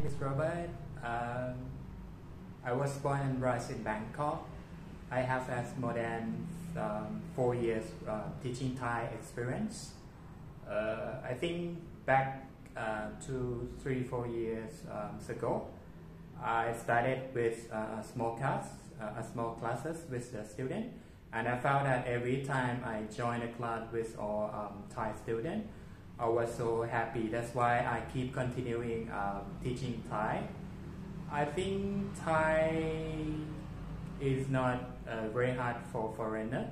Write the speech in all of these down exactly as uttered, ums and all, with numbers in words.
name is Robert. Um, I was born and raised in Bangkok. I have had more than um, four years uh, teaching Thai experience. Uh, I think back uh, two, three, four years um, ago, I started with uh, a small class, uh, a small classes with the student, and I found that every time I join a class with all um, Thai students, I was so happy. That's why I keep continuing um, teaching Thai. I think Thai is not uh, very hard for foreigner.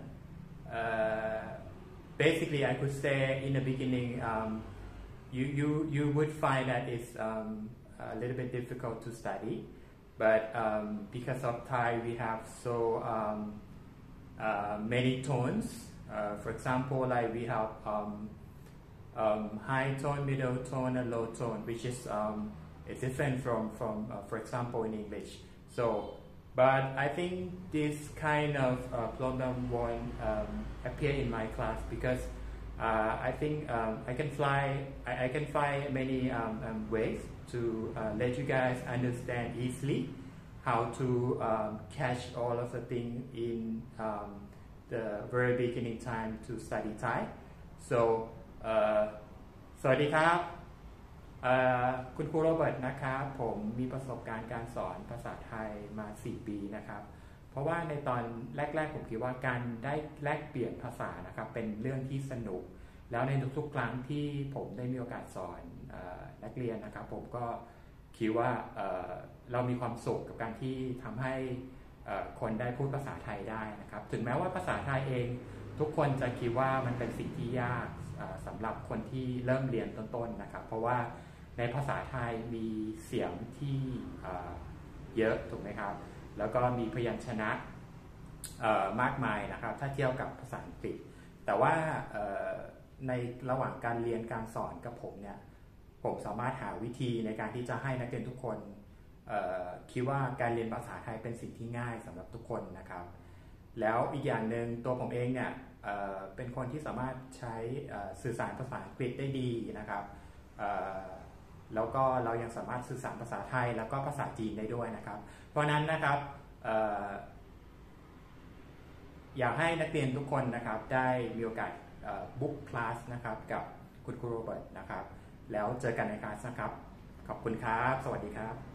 Uh, basically, I could say in the beginning, um, you, you, you would find that it's um, a little bit difficult to study, but um, because of Thai, we have so um, uh, many tones. Uh, for example, like we have um, um, high tone, middle tone, and low tone, which is um, it's different from from uh, for example in English. So, but I think this kind of uh, problem won't um, appear in my class because uh, I think um, I can fly. I, I can find many um, um, ways to uh, let you guys understand easily how to um, catch all of the things in um, the very beginning time to study Thai. So สวัสดีครับคุณครูโรเบิร์ตนะครับผมมีประสบการณ์การสอนภาษาไทยมาสี่ปีนะครับเพราะว่าในตอนแรกๆผมคิดว่าการได้แลกเปลี่ยนภาษานะครับเป็นเรื่องที่สนุกแล้วในทุกๆครั้งที่ผมได้มีโอกาสสอนนักเรียนนะครับผมก็คิดว่าเรามีความสุขกับการที่ทำให้คนได้พูดภาษาไทยได้นะครับถึงแม้ว่าภาษาไทยเองทุกคนจะคิดว่ามันเป็นสิ่งที่ยากสำหรับคนที่เริ่มเรียนต้นๆนะครับเพราะว่าในภาษาไทยมีเสียงที่เยอะถูกไหมครับแล้วก็มีพยัญชนะมากมายนะครับถ้าเทียบกับภาษาอังกฤษแต่ว่าในระหว่างการเรียนการสอนกับผมเนี่ยผมสามารถหาวิธีในการที่จะให้นักเรียนทุกคนคิดว่าการเรียนภาษาไทยเป็นสิ่งที่ง่ายสำหรับทุกคนนะครับแล้วอีกอย่างหนึ่งตัวผมเองเนี่ยเอ่อเป็นคนที่สามารถใช้สื่อสารภาษาอังกฤษได้ดีนะครับแล้วก็เรายังสามารถสื่อสารภาษาไทยแล้วก็ภาษาจีนได้ด้วยนะครับเพราะนั้นนะครับอยากให้นักเรียนทุกคนนะครับได้มีโอกาสบุ๊กคลาสนะครับกับคุณครูโรเบิร์ตนะครับแล้วเจอกันในคลาสนะครับขอบคุณครับสวัสดีครับ